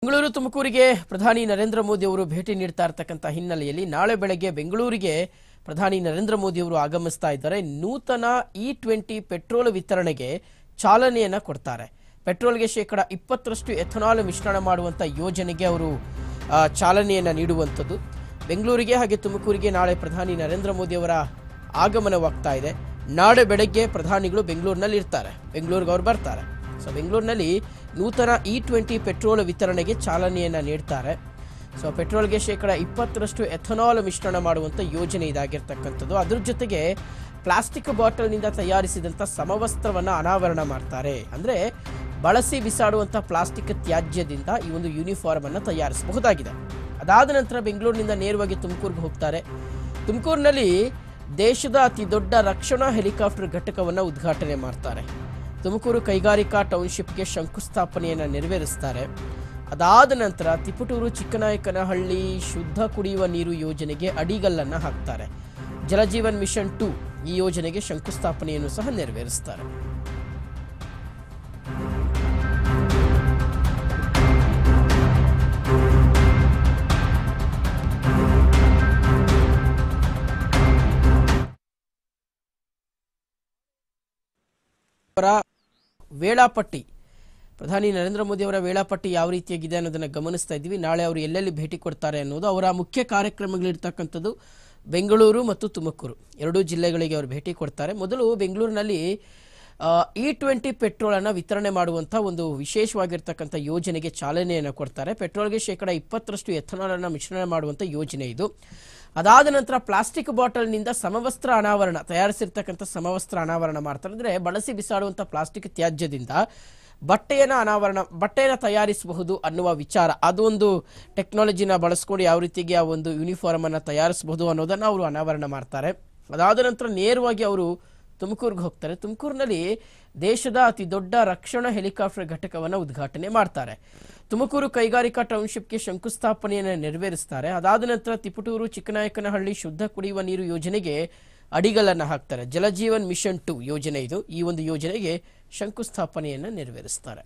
ಬೆಂಗಳೂರು ತುಮಕೂರಿಗೆ ಪ್ರಧಾನಿ ನರೇಂದ್ರ ಮೋದಿ ಅವರು ಭೇಟಿ ನೀಡ್ತಾ ಇರತಕ್ಕಂತ ಹಿನ್ನೆಲೆಯಲ್ಲಿ ನಾಳೆ ಬೆಳಗ್ಗೆ ಬೆಂಗಳೂರಿಗೆ ಪ್ರಧಾನಿ ನರೇಂದ್ರ ಮೋದಿ ಅವರು ಆಗಮಿಸ್ತಾ ಇದ್ದಾರೆ. ನೂತನ E20 ಪೆಟ್ರೋಲ್ ವಿತರಣೆಗೆ ಚಾಲನೆಯನ್ನ ಕೊಡ್ತಾರೆ. ಪೆಟ್ರೋಲ್ಗೆ ಶೇಕಡ 20ರಷ್ಟು ಎಥನಾಲ್ ಮಿಶ್ರಣ ಮಾಡುವಂತ ಯೋಜನೆಗೆ ಅವರು ಚಾಲನೆಯನ್ನ ನೀಡುವಂತದ್ದು. ಬೆಂಗಳೂರಿಗೆ ಹಾಗೆ ತುಮಕೂರಿಗೆ ನಾಳೆ ಪ್ರಧಾನಿ ನರೇಂದ್ರ ಮೋದಿ ಅವರ ಆಗಮನವಾಗ್ತಾ ಇದೆ. ನಾಳೆ ಬೆಳಗ್ಗೆ ಪ್ರಧಾನಿಗಳು ಬೆಂಗಳೂರಿನಲ್ಲಿ ಇರ್ತಾರೆ, ಬೆಂಗಳೂರಿಗೆ ಅವರು ಬರ್ತಾರೆ. ಸೊ ಬೆಂಗಳೂರಿನಲ್ಲಿ ನೂತನ E20 ಪೆಟ್ರೋಲ್ ವಿತರಣೆಗೆ ಚಾಲನೆಯನ್ನ ನೀಡ್ತಾರೆ. ಸೊ ಪೆಟ್ರೋಲ್ಗೆ ಶೇಕಡ 20ರಷ್ಟು ಎಥನಾಲ್ ಮಿಶ್ರಣ ಮಾಡುವಂಥ ಯೋಜನೆ ಇದಾಗಿರ್ತಕ್ಕಂಥದ್ದು. ಅದ್ರ ಜೊತೆಗೆ ಪ್ಲಾಸ್ಟಿಕ್ ಬಾಟಲ್ನಿಂದ ತಯಾರಿಸಿದಂಥ ಸಮವಸ್ತ್ರವನ್ನು ಅನಾವರಣ ಮಾಡ್ತಾರೆ. ಅಂದರೆ ಬಳಸಿ ಬಿಸಾಡುವಂಥ ಪ್ಲಾಸ್ಟಿಕ್ ತ್ಯಾಜ್ಯದಿಂದ ಈ ಒಂದು ಯೂನಿಫಾರ್ಮ್ ಅನ್ನು ತಯಾರಿಸಬಹುದಾಗಿದೆ. ಅದಾದ ನಂತರ ಬೆಂಗಳೂರಿನಿಂದ ನೇರವಾಗಿ ತುಮಕೂರಿಗೆ ಹೋಗ್ತಾರೆ. ತುಮಕೂರಿನಲ್ಲಿ ದೇಶದ ಅತಿ ದೊಡ್ಡ ರಕ್ಷಣಾ ಹೆಲಿಕಾಪ್ಟರ್ ಘಟಕವನ್ನು ಉದ್ಘಾಟನೆ ಮಾಡ್ತಾರೆ. ತುಮಕೂರು ಕೈಗಾರಿಕಾ ಟೌನ್ಶಿಪ್ಗೆ ಶಂಕುಸ್ಥಾಪನೆಯನ್ನು ನೆರವೇರಿಸ್ತಾರೆ. ಅದಾದ ನಂತರ ತಿಪಟೂರು ಚಿಕ್ಕನಾಯಕನಹಳ್ಳಿ ಶುದ್ಧ ಕುಡಿಯುವ ನೀರು ಯೋಜನೆಗೆ ಅಡಿಗಲ್ಲನ್ನು ಹಾಕ್ತಾರೆ. ಜಲಜೀವನ್ ಮಿಷನ್ 2 ಈ ಯೋಜನೆಗೆ ಶಂಕುಸ್ಥಾಪನೆಯನ್ನು ಸಹ ನೆರವೇರಿಸ್ತಾರೆ. ವೇಳಾಪಟ್ಟಿ ಪ್ರಧಾನಿ ನರೇಂದ್ರ ಮೋದಿ ಅವರ ವೇಳಾಪಟ್ಟಿ ಯಾವ ರೀತಿಯಾಗಿದೆ ಅನ್ನೋದನ್ನು ಗಮನಿಸ್ತಾ ಇದ್ದೀವಿ. ನಾಳೆ ಅವರು ಎಲ್ಲೆಲ್ಲಿ ಭೇಟಿ ಕೊಡ್ತಾರೆ ಅನ್ನೋದು ಅವರ ಮುಖ್ಯ ಕಾರ್ಯಕ್ರಮಗಳಿರ್ತಕ್ಕಂಥದ್ದು ಬೆಂಗಳೂರು ಮತ್ತು ತುಮಕೂರು ಎರಡೂ ಜಿಲ್ಲೆಗಳಿಗೆ ಅವರು ಭೇಟಿ ಕೊಡ್ತಾರೆ. ಮೊದಲು ಬೆಂಗಳೂರಿನಲ್ಲಿ E20 ಪೆಟ್ರೋಲನ್ನು ವಿತರಣೆ ಮಾಡುವಂಥ ಒಂದು ವಿಶೇಷವಾಗಿರ್ತಕ್ಕಂಥ ಯೋಜನೆಗೆ ಚಾಲನೆಯನ್ನು ಕೊಡ್ತಾರೆ. ಪೆಟ್ರೋಲ್ಗೆ ಶೇಕಡ 20ರಷ್ಟು ಎಥನಾಲನ್ನು ಮಿಶ್ರಣ ಮಾಡುವಂಥ ಯೋಜನೆ ಇದು. ಅದಾದ ನಂತರ ಪ್ಲಾಸ್ಟಿಕ್ ಬಾಟಲ್ನಿಂದ ಸಮವಸ್ತ್ರ ಅನಾವರಣ ತಯಾರಿಸಿರ್ತಕ್ಕಂಥ ಸಮವಸ್ತ್ರ ಅನಾವರಣ ಮಾಡ್ತಾರೆ. ಅಂದರೆ ಬಳಸಿ ಬಿಸಾಡುವಂಥ ಪ್ಲಾಸ್ಟಿಕ್ ತ್ಯಾಜ್ಯದಿಂದ ಬಟ್ಟೆಯನ್ನು ತಯಾರಿಸಬಹುದು ಅನ್ನುವ ವಿಚಾರ, ಅದೊಂದು ಟೆಕ್ನಾಲಜಿನ ಬಳಸ್ಕೊಂಡು ಯಾವ ರೀತಿಗೆ ಆ ಒಂದು ಯೂನಿಫಾರ್ಮ್ ಅನ್ನು ತಯಾರಿಸಬಹುದು ಅನ್ನೋದನ್ನು ಅವರು ಅನಾವರಣ ಮಾಡ್ತಾರೆ. ಅದಾದ ನಂತರ ನೇರವಾಗಿ ಅವರು ತುಮಕೂರಿಗೆ ಹೋಗ್ತಾರೆ. ತುಮಕೂರಿನಲ್ಲಿ ದೇಶದ ಅತಿ ದೊಡ್ಡ ರಕ್ಷಣಾ ಹೆಲಿಕಾಪ್ಟರ್ ಘಟಕವನ್ನು ಉದ್ಘಾಟನೆ ಮಾಡ್ತಾರೆ. ತುಮಕೂರು ಕೈಗಾರಿಕಾ ಟೌನ್ಶಿಪ್ಗೆ ಶಂಕುಸ್ಥಾಪನೆಯನ್ನು ನೆರವೇರಿಸ್ತಾರೆ. ಅದಾದ ನಂತರ ತಿಪಟೂರು ಚಿಕ್ಕನಾಯಕನಹಳ್ಳಿ ಶುದ್ಧ ಕುಡಿಯುವ ನೀರು ಯೋಜನೆಗೆ ಅಡಿಗಲ್ಲನ್ನು ಹಾಕ್ತಾರೆ. ಜಲಜೀವನ್ ಮಿಷನ್ 2 ಯೋಜನೆ ಇದು. ಈ ಒಂದು ಯೋಜನೆಗೆ ಶಂಕುಸ್ಥಾಪನೆಯನ್ನು ನೆರವೇರಿಸ್ತಾರೆ.